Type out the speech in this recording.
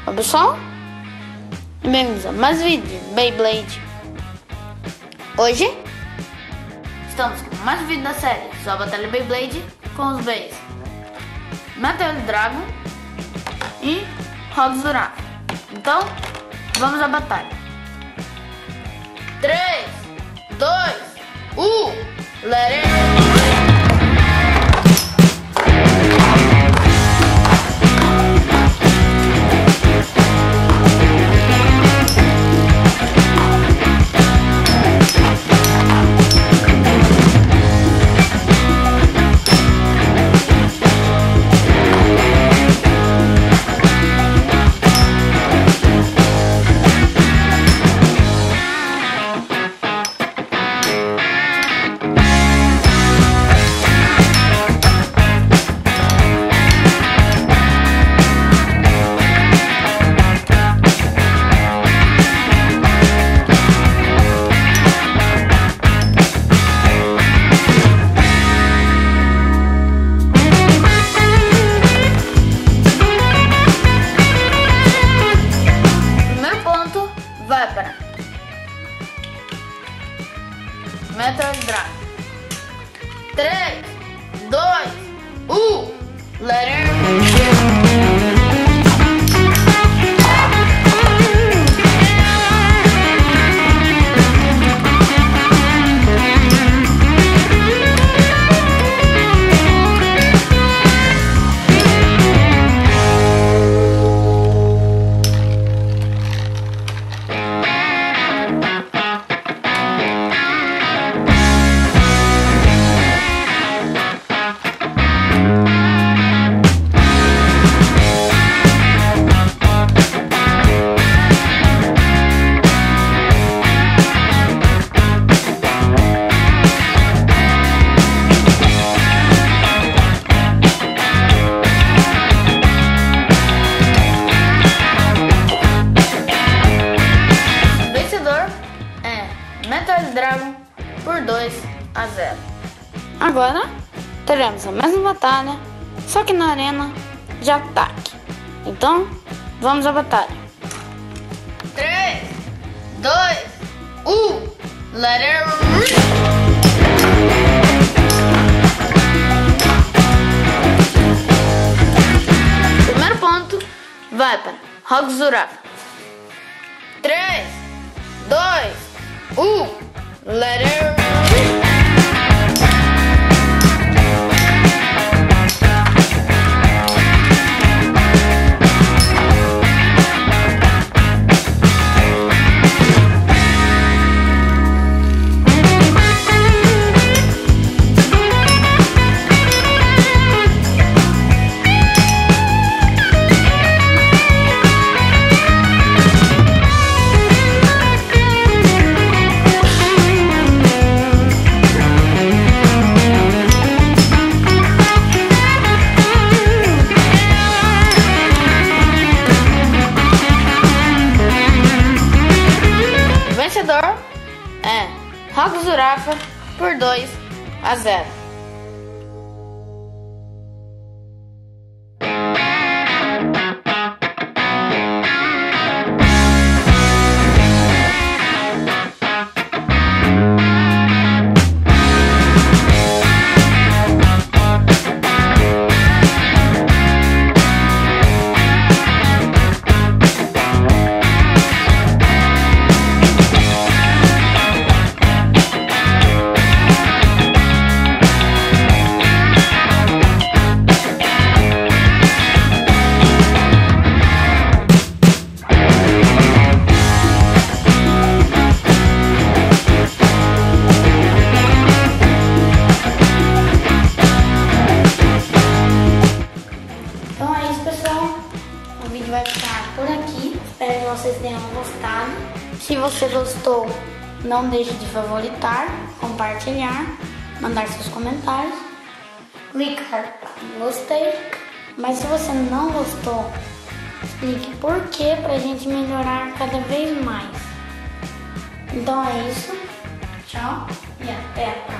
Olá pessoal, e bem-vindos a mais um vídeo de Beyblade. Hoje estamos com mais um vídeo da série só a Batalha Beyblade com os Beys Metal Dragon e Rods Duraf. Então, vamos à batalha. 3, 2, 1, let it go! Vai para Metal Dragon. 3, 2, 1, let it go! Metal Dragon por 2 a 0. Agora teremos a mesma batalha, só que na arena de ataque. Então, vamos à batalha. 3, 2, 1, let it rip! Primeiro ponto vai para Rods Duraf. 3, 2, let it rip! É Rods Duraf por 2 a 0. O vídeo vai ficar por aqui. Espero que vocês tenham gostado. Se você gostou, não deixe de favoritar, compartilhar, mandar seus comentários, clicar em gostei. Mas se você não gostou, explique por que, pra gente melhorar cada vez mais. Então é isso. Tchau e até a próxima.